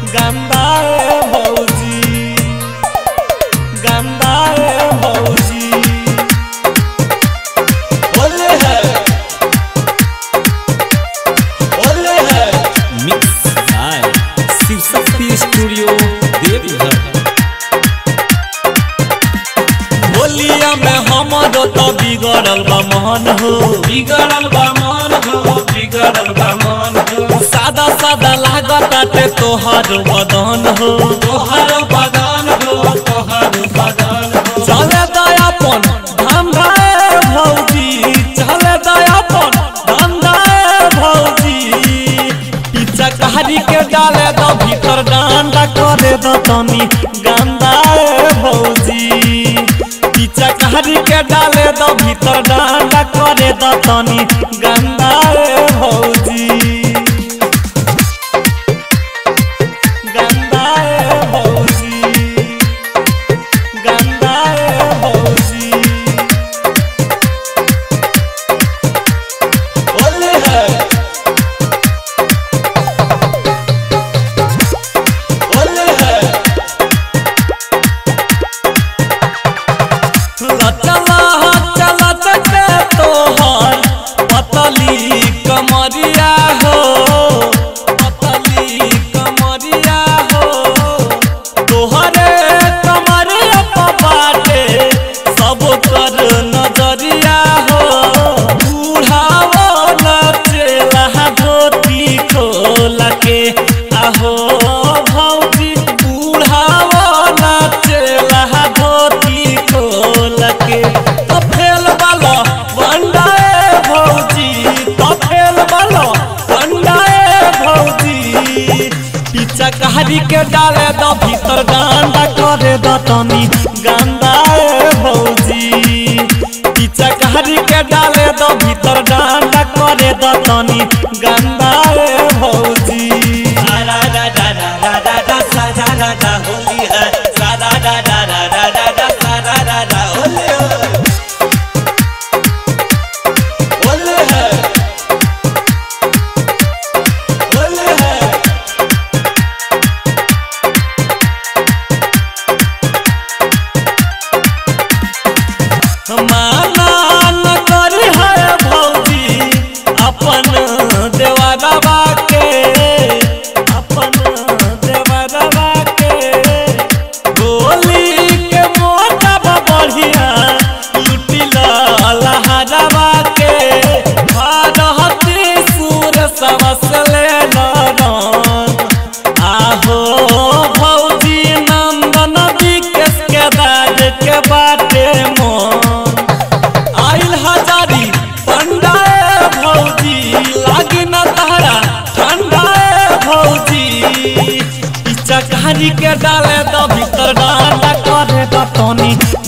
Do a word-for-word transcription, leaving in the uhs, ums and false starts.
गंदा है भौजी गंदा है भौजी बोले है बोले है mix by Shiv Shakti studio Deoghar. होलिया में हमरो तो बिगड़ल बा मन हो बिगड़ल बा मन हो बिगड़ल बा मन हो सादा सादा लागताटे तोहर बदन हो तोहर बदन हो तोहर बदन हो चले दयापन धंधा भौजी चले दयापन धंधा भौजी पीछा कहारी के डाले दो भीतर डांडा करे दो तनी गंदा भौजी पीछा कहारी के डाले दो भीतर डांडा करे दो तनी गंदा भौजी गंदा भौजी गंदा भौजी बोले है बोले है चला चला चटे तोहर पतली कमरिया हो पतली कमरिया हो तोहरे कमरिया बाटे सब कर नजरिया हो बूढ़ावा नचेला धोती खोल के आहो भौजी बूढ़ावा नचेला धोती खोल के तो फेल वाला बंडाए भौजी तो फेल वाला बंडाए भौजी पीछा कहारी के डाले दो भीतर डांडा करे दो तनी गंदा भौजी पीछा कहारी के डाले दो भीतर डांडा करे दो तनी गंदा भौजी सारा दा दा दा दा दा सारा दा दा होली है सारा दा दा दा दा दा सारा दा दा होली है बोले है बोले है माना न करी है भौजी अपन देवरवा के अपन देवरवा के गोली के मोटा बढ़िया लुटिला लहरवा के भारती सूर सबसले नरन आहो भौजी नंदन विकेश के दाद के बाटे मन आइल हजारी पंडाए भौजी लागी न तहरा ठंडाए भौजी पीछा कहानी के डाले दो भीतर डांडा करे दो तनी